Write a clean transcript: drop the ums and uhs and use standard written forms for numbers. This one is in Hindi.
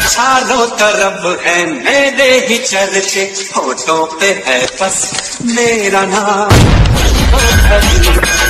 चारों तरफ है मेरे ही चर्चे, फोटो पे है बस मेरा नाम।